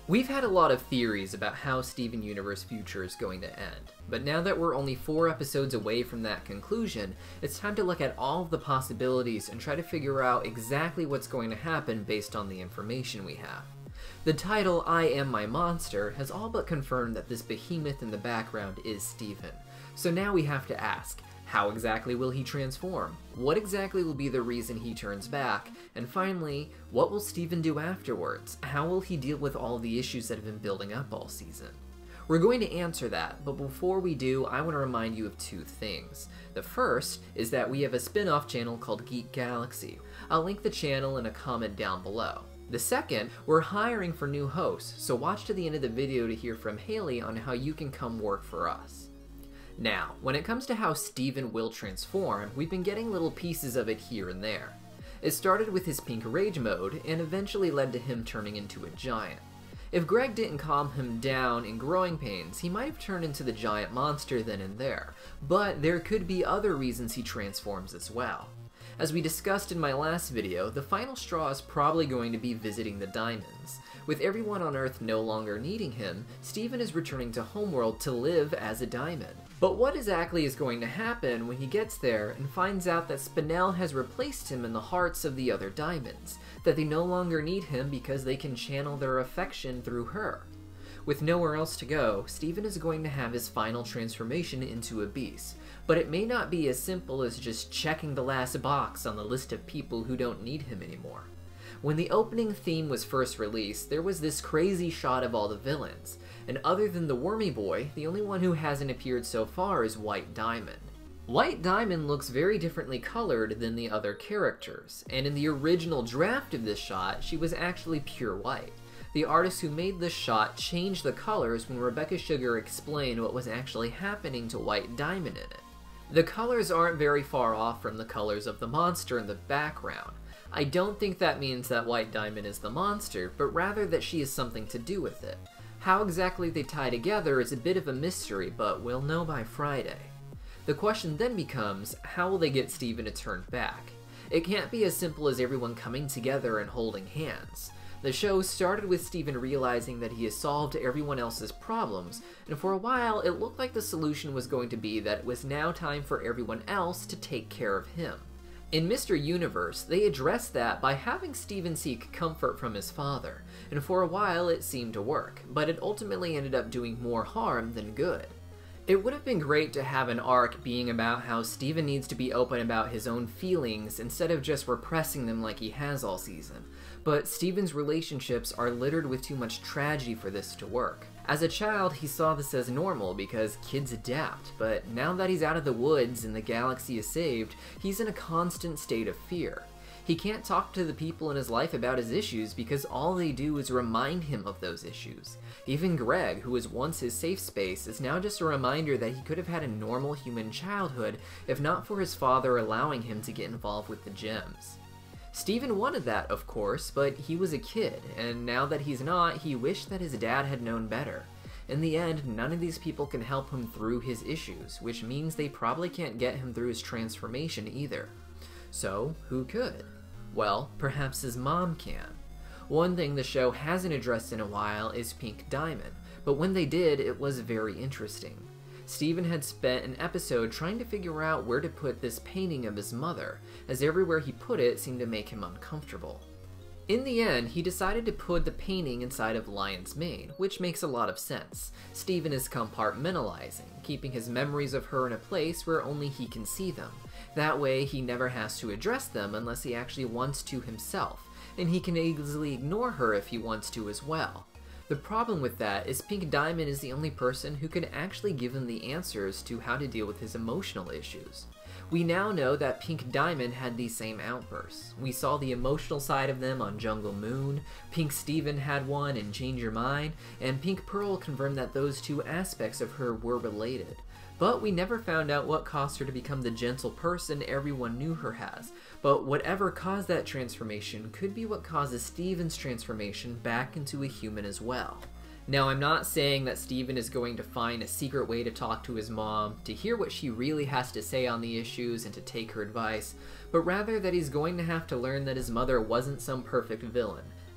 We've had a lot of theories about how Steven Universe future is going to end, but now that we're only 4 episodes away from that conclusion, it's time to look at all of the possibilities and try to figure out exactly what's going to happen based on the information we have. The title, I Am My Monster, has all but confirmed that this behemoth in the background is Steven. So now we have to ask, how exactly will he transform? What exactly will be the reason he turns back? And finally, what will Steven do afterwards? How will he deal with all the issues that have been building up all season? We're going to answer that, but before we do, I want to remind you of 2 things. The first is that we have a spin-off channel called Geek Galaxy. I'll link the channel in a comment down below. The second, we're hiring for new hosts, so watch to the end of the video to hear from Hailey on how you can come work for us. Now, when it comes to how Steven will transform, we've been getting little pieces of it here and there. It started with his pink rage mode, and eventually led to him turning into a giant. If Greg didn't calm him down in growing pains, he might have turned into the giant monster then and there, but there could be other reasons he transforms as well. As we discussed in my last video, the final straw is probably going to be visiting the diamonds. With everyone on Earth no longer needing him, Steven is returning to Homeworld to live as a diamond. But what exactly is going to happen when he gets there and finds out that Spinel has replaced him in the hearts of the other diamonds, that they no longer need him because they can channel their affection through her? With nowhere else to go, Steven is going to have his final transformation into a beast, but it may not be as simple as just checking the last box on the list of people who don't need him anymore. When the opening theme was first released, there was this crazy shot of all the villains, and other than the Wormy Boy, the only one who hasn't appeared so far is White Diamond. White Diamond looks very differently colored than the other characters, and in the original draft of this shot, she was actually pure white. The artist who made this shot changed the colors when Rebecca Sugar explained what was actually happening to White Diamond in it. The colors aren't very far off from the colors of the monster in the background. I don't think that means that White Diamond is the monster, but rather that she has something to do with it. How exactly they tie together is a bit of a mystery, but we'll know by Friday. The question then becomes, how will they get Steven to turn back? It can't be as simple as everyone coming together and holding hands. The show started with Steven realizing that he has solved everyone else's problems, and for a while it looked like the solution was going to be that it was now time for everyone else to take care of him. In Mr. Universe, they addressed that by having Steven seek comfort from his father, and for a while it seemed to work, but it ultimately ended up doing more harm than good. It would have been great to have an arc being about how Steven needs to be open about his own feelings instead of just repressing them like he has all season, but Steven's relationships are littered with too much tragedy for this to work. As a child, he saw this as normal because kids adapt, but now that he's out of the woods and the galaxy is saved, he's in a constant state of fear. He can't talk to the people in his life about his issues because all they do is remind him of those issues. Even Greg, who was once his safe space, is now just a reminder that he could have had a normal human childhood if not for his father allowing him to get involved with the gems. Steven wanted that, of course, but he was a kid, and now that he's not, he wished that his dad had known better. In the end, none of these people can help him through his issues, which means they probably can't get him through his transformation either. So, who could? Well, perhaps his mom can. One thing the show hasn't addressed in a while is Pink Diamond, but when they did, it was very interesting. Steven had spent an episode trying to figure out where to put this painting of his mother, as everywhere he put it seemed to make him uncomfortable. In the end, he decided to put the painting inside of Lion's Mane, which makes a lot of sense. Steven is compartmentalizing, keeping his memories of her in a place where only he can see them. That way, he never has to address them unless he actually wants to himself, and he can easily ignore her if he wants to as well. The problem with that is Pink Diamond is the only person who can actually give him the answers to how to deal with his emotional issues. We now know that Pink Diamond had these same outbursts. We saw the emotional side of them on Jungle Moon, Pink Steven had one in Change Your Mind, and Pink Pearl confirmed that those two aspects of her were related. But we never found out what caused her to become the gentle person everyone knew her as. But whatever caused that transformation could be what causes Steven's transformation back into a human as well. Now, I'm not saying that Steven is going to find a secret way to talk to his mom, to hear what she really has to say on the issues and to take her advice, but rather that he's going to have to learn that his mother wasn't some perfect villain,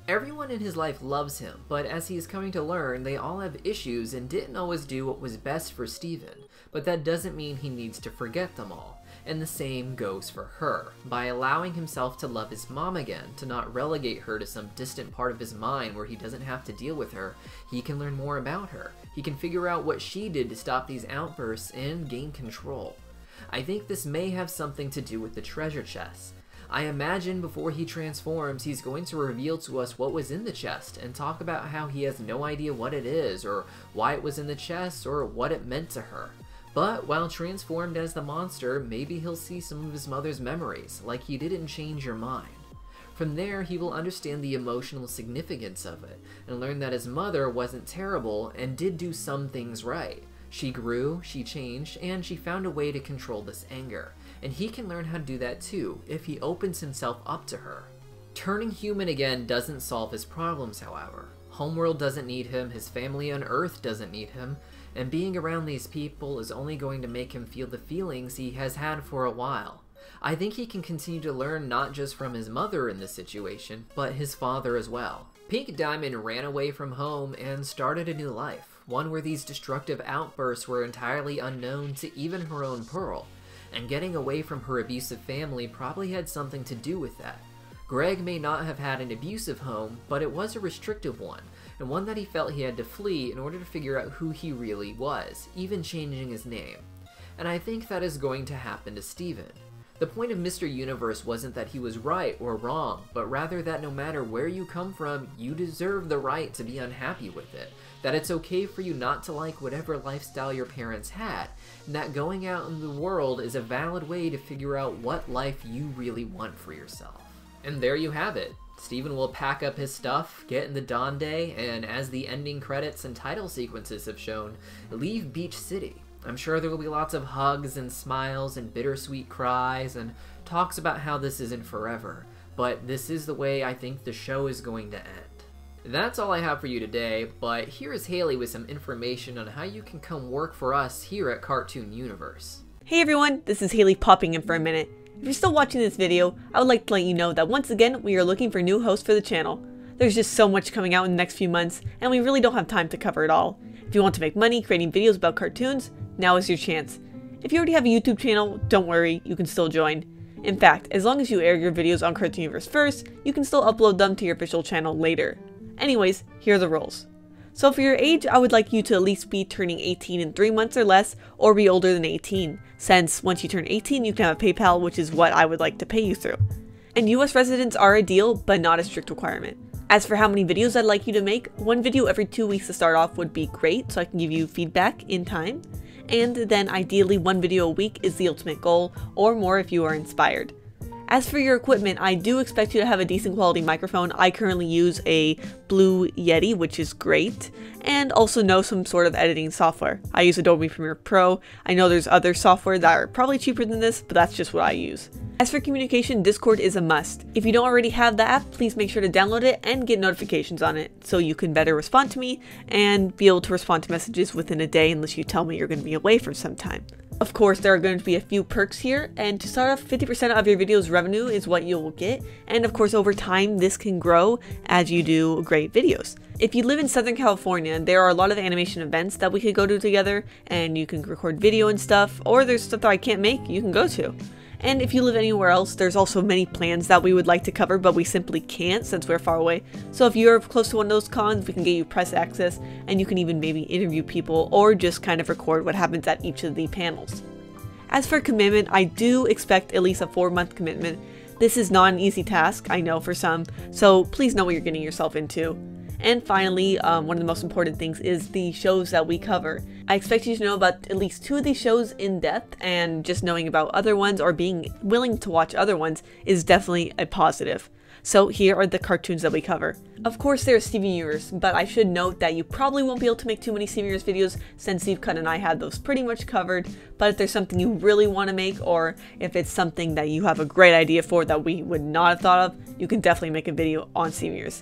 Everyone in his life loves him, but as he is coming to learn, they all have issues and didn't always do what was best for Steven, but that doesn't mean he needs to forget them all. And the same goes for her. By allowing himself to love his mom again, to not relegate her to some distant part of his mind where he doesn't have to deal with her, he can learn more about her. He can figure out what she did to stop these outbursts and gain control. I think this may have something to do with the treasure chest. I imagine before he transforms, he's going to reveal to us what was in the chest and talk about how he has no idea what it is, or why it was in the chest, or what it meant to her. But while transformed as the monster, maybe he'll see some of his mother's memories, like he didn't change your mind. From there, he will understand the emotional significance of it, and learn that his mother wasn't terrible and did do some things right. She grew, she changed, and she found a way to control this anger. And he can learn how to do that too, if he opens himself up to her. Turning human again doesn't solve his problems, however. Homeworld doesn't need him, his family on Earth doesn't need him, and being around these people is only going to make him feel the feelings he has had for a while. I think he can continue to learn not just from his mother in this situation, but his father as well. Pink Diamond ran away from home and started a new life, one where these destructive outbursts were entirely unknown to even her own Pearl, and getting away from her abusive family probably had something to do with that. Greg may not have had an abusive home, but it was a restrictive one, and one that he felt he had to flee in order to figure out who he really was, even changing his name. And I think that is going to happen to Steven. The point of Mr. Universe wasn't that he was right or wrong, but rather that no matter where you come from, you deserve the right to be unhappy with it. That it's okay for you not to like whatever lifestyle your parents had, and that going out in the world is a valid way to figure out what life you really want for yourself. And there you have it. Steven will pack up his stuff, get in the Dawn Day, and as the ending credits and title sequences have shown, leave Beach City. I'm sure there will be lots of hugs and smiles and bittersweet cries and talks about how this isn't forever, but this is the way I think the show is going to end. That's all I have for you today, but here is Hailey with some information on how you can come work for us here at Cartoon Universe. Hey everyone, this is Hailey popping in for a minute. If you're still watching this video, I would like to let you know that once again, we are looking for new hosts for the channel. There's just so much coming out in the next few months, and we really don't have time to cover it all. If you want to make money creating videos about cartoons, now is your chance. If you already have a YouTube channel, don't worry, you can still join. In fact, as long as you air your videos on Cartoon Universe first, you can still upload them to your official channel later. Anyways, here are the rules. So for your age, I would like you to at least be turning 18 in 3 months or less, or be older than 18, since once you turn 18 you can have a PayPal, which is what I would like to pay you through. And US residents are ideal, but not a strict requirement. As for how many videos I'd like you to make, 1 video every 2 weeks to start off would be great, so I can give you feedback in time. And then ideally 1 video a week is the ultimate goal, or more if you are inspired. As for your equipment, I do expect you to have a decent quality microphone. I currently use a Blue Yeti, which is great, and also know some sort of editing software. I use Adobe Premiere Pro. I know there's other software that are probably cheaper than this, but that's just what I use. As for communication, Discord is a must. If you don't already have the app, please make sure to download it and get notifications on it so you can better respond to me and be able to respond to messages within a day unless you tell me you're going to be away for some time. Of course, there are going to be a few perks here, and to start off, 50% of your video's revenue is what you will get, and of course over time this can grow as you do great videos. If you live in Southern California, there are a lot of animation events that we could go to together, and you can record video and stuff, or there's stuff that I can't make you can go to. And if you live anywhere else, there's also many plans that we would like to cover, but we simply can't since we're far away. So if you're close to one of those cons, we can get you press access, and you can even maybe interview people or just kind of record what happens at each of the panels. As for commitment, I do expect at least a 4-month commitment. This is not an easy task, I know for some, so please know what you're getting yourself into. And finally, one of the most important things is the shows that we cover. I expect you to know about at least 2 of these shows in depth, and just knowing about other ones or being willing to watch other ones is definitely a positive. So here are the cartoons that we cover. Of course there's Steven Universe, but I should note that you probably won't be able to make too many Steven Universe videos since Deepcut and I had those pretty much covered, but if there's something you really want to make, or if it's something that you have a great idea for that we would not have thought of, you can definitely make a video on Steven Universe.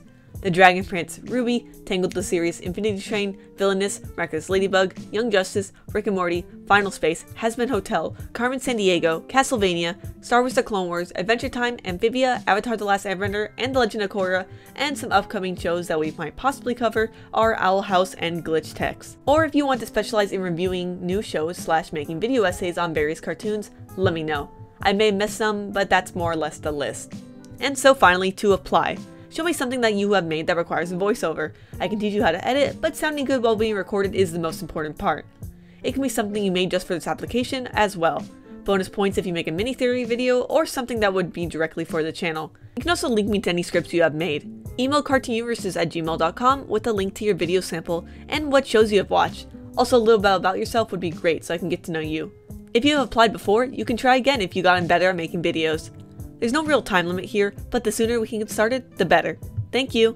The Dragon Prince, Ruby, Tangled the Series, Infinity Train, Villainous, Miraculous Ladybug, Young Justice, Rick and Morty, Final Space, Hazbin Hotel, Carmen Sandiego, Castlevania, Star Wars The Clone Wars, Adventure Time, Amphibia, Avatar The Last Airbender, and The Legend of Korra, and some upcoming shows that we might possibly cover are Owl House and Glitch Text. Or if you want to specialize in reviewing new shows / making video essays on various cartoons, let me know. I may miss some, but that's more or less the list. And so finally, to apply. Show me something that you have made that requires a voiceover. I can teach you how to edit, but sounding good while being recorded is the most important part. It can be something you made just for this application as well. Bonus points if you make a mini theory video or something that would be directly for the channel. You can also link me to any scripts you have made. Email cartoonuniverses@gmail.com with a link to your video sample and what shows you have watched. Also a little bit about yourself would be great so I can get to know you. If you have applied before, you can try again if you've gotten better at making videos. There's no real time limit here, but the sooner we can get started, the better. Thank you!